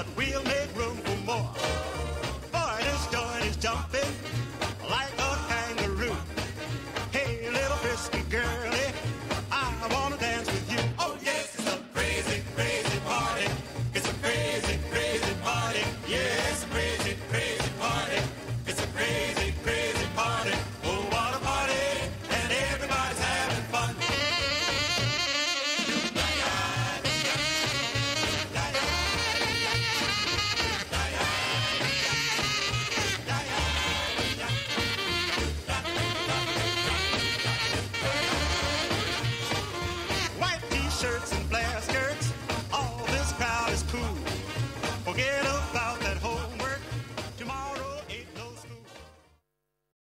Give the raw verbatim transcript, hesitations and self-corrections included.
but we'll make room for more. Boy, this joint is jumping like a kangaroo. Hey, little frisky girlie, I wanna dance with you. Oh yes, it's a crazy, crazy party. It's a crazy, crazy party. Yeah, it's a crazy, crazy party. It's a crazy, crazy party. Oh, what a party, and everybody's having fun. White t-shirts and